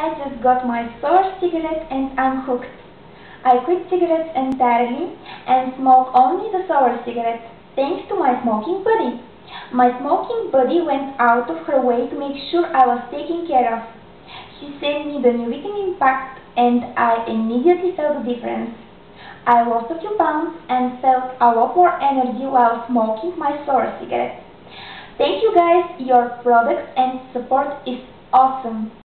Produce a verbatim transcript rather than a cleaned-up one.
I just got my first cigarette and I'm hooked. I quit cigarettes entirely and smoke only the sour cigarette, thanks to my smoking buddy. My smoking buddy went out of her way to make sure I was taken care of. She sent me the new vitamin pack and I immediately felt the difference. I lost a few pounds and felt a lot more energy while smoking my sour cigarette. Thank you guys, your products and support is awesome.